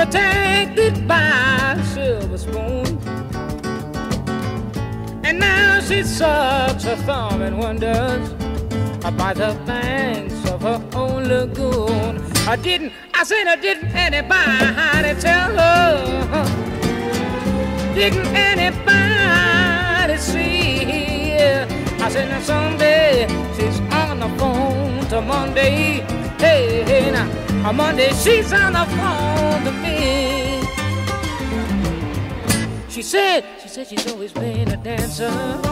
protected by a silver spoon. And now she sucks her thumb and wonders by the banks of her own lagoon. I didn't anybody tell her? Didn't anybody see? I said, now someday she's on the phone to Monday. Hey, now on Monday she's on the phone to me. She said she's always been a dancer.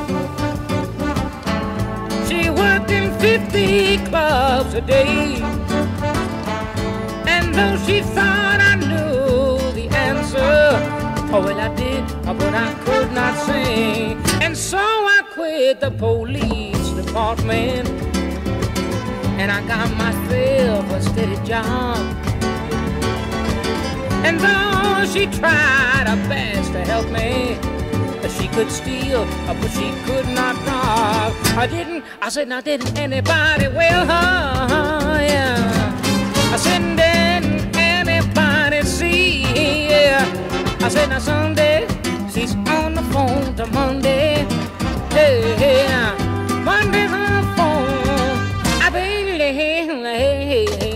She worked in 50 clubs a day. And though she thought I knew the answer, oh well I did, but I could not sing. And so I quit the police department, and I got myself a steady job. And though she tried her best to help me, she could steal, but she could not rob. I said, now didn't anybody, well, yeah. I said, didn't anybody see, yeah. I said, now someday she's on the phone to Monday. Hey, yeah. Monday's on the phone. I baby, hey.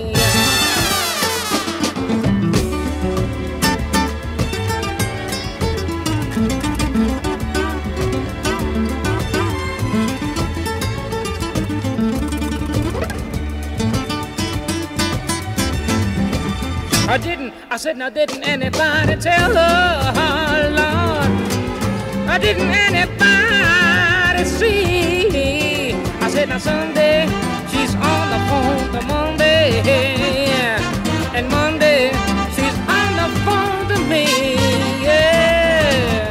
I said, now didn't anybody tell her, Lord? Didn't anybody see? I said, now someday she's on the phone to Monday, and Monday she's on the phone to me, yeah.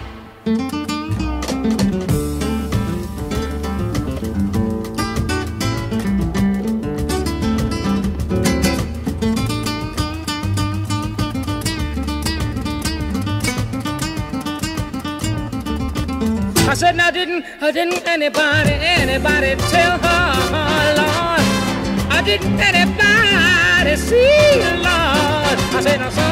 I said, now didn't anybody tell her, Lord? Didn't anybody see, Lord? I said, now